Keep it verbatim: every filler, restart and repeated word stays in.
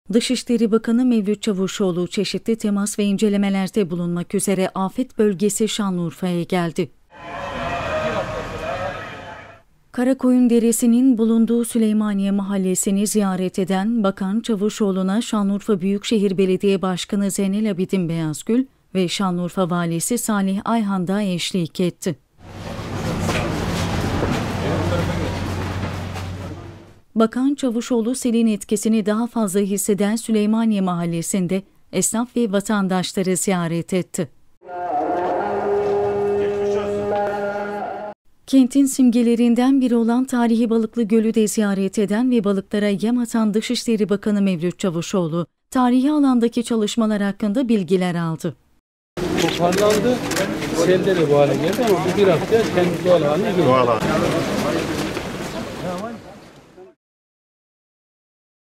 Dışişleri Bakanı Mevlüt Çavuşoğlu çeşitli temas ve incelemelerde bulunmak üzere afet bölgesi Şanlıurfa'ya geldi. Karakoyun Deresi'nin bulunduğu Süleymaniye Mahallesi'ni ziyaret eden Bakan Çavuşoğlu'na Şanlıurfa Büyükşehir Belediye Başkanı Zeynel Abidin Beyazgül ve Şanlıurfa Valisi Salih Ayhan da eşlik etti. Bakan Çavuşoğlu selin etkisini daha fazla hisseden Süleymaniye Mahallesi'nde esnaf ve vatandaşları ziyaret etti. Kentin simgelerinden biri olan tarihi Balıklı Gölü de ziyaret eden ve balıklara yem atan Dışişleri Bakanı Mevlüt Çavuşoğlu, tarihi alandaki çalışmalar hakkında bilgiler aldı. Toparlandı, selde de bu hale geldi ama bu bir hafta kendi doğal haline geldi.